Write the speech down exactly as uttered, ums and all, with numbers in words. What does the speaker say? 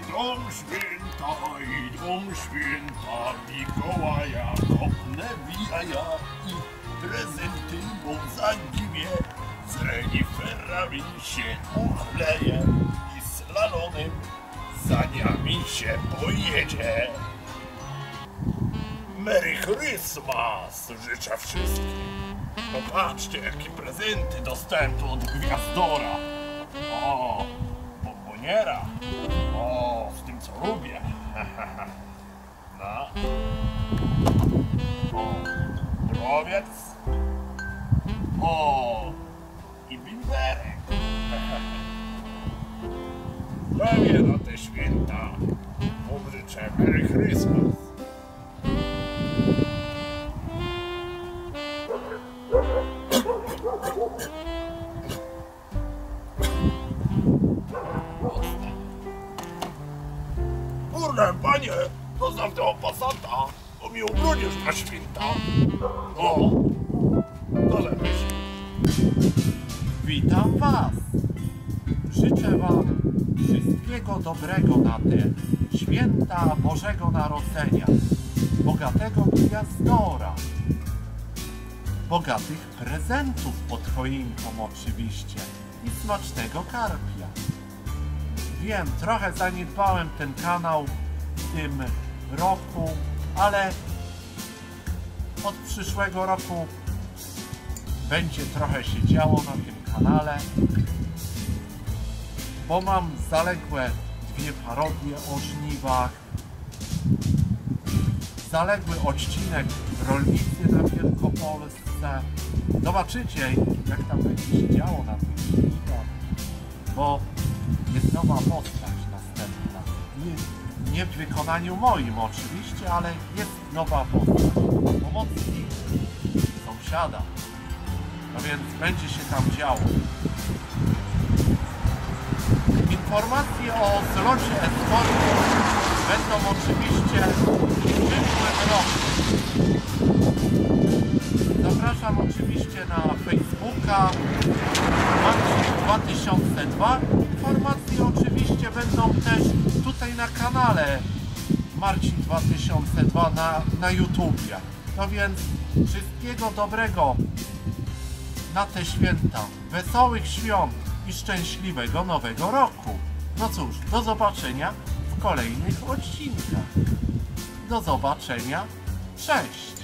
Idą święta, idą święta, Mikołaja kopnę w jaja i prezenty mu zagiwie. Z reniferami się uchleje i slalonem za niami się pojedzie. Merry Christmas życzę wszystkim. Popatrzcie, jakie prezenty dostałem tu od Gwiazdora. O, bomboniera. O, z tym co lubię. No. O, drobiec. O, i bimberek. Prawie na te święta wam życzę Merry Christmas. Kurde, panie, poznam tego Passata, bo mi ubrudzisz na święta. O, co za myśl? Witam was. Życzę wam wszystkiego dobrego na te święta Bożego Narodzenia, bogatego Gwiazdora, bogatych prezentów pod choinką oczywiście i smacznego karpia. Wiem, trochę zaniedbałem ten kanał w tym roku, ale od przyszłego roku będzie trochę się działo na tym kanale, bo mam zaległe dwie parodie o żniwach, zaległy odcinek Rolnicy na Wielkopolsce. Zobaczycie, jak tam będzie się działo na tych żniwach, bo jest nowa postać następna. Nie, nie w wykonaniu moim oczywiście, ale jest nowa postać. Pomocnik sąsiada. No więc będzie się tam działo. Informacje o zlocie eskortu będą oczywiście w przyszłym roku. Zapraszam oczywiście na Facebooka Marcin dwa tysiące dwa. Informacje oczywiście będą też tutaj na kanale Marcin dwa tysiące dwa na, na YouTubie. No więc wszystkiego dobrego na te święta, wesołych świąt i szczęśliwego nowego roku. No cóż, do zobaczenia w kolejnych odcinkach. Do zobaczenia, cześć!